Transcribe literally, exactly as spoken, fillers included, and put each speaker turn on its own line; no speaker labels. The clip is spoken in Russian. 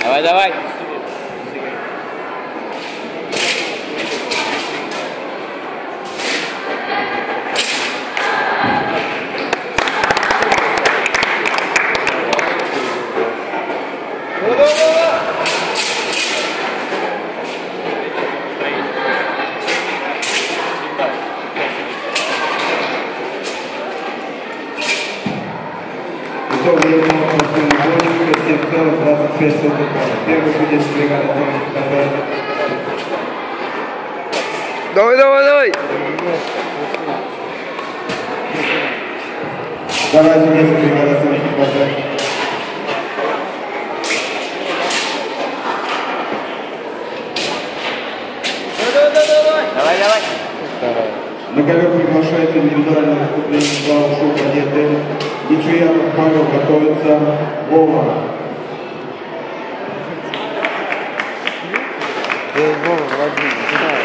Давай, давай.
семь целых двадцать шесть сотых. Первый будет сбегать от зоны показать.
Давай, давай, давай!
Давай, здесь сбегать от зоны показать.
Давай, давай!
На ковер приглашается индивидуальное выступление Слава Шоу Кадеты. Нечуянов Павел готовится. Вова.
Вова, Владимир,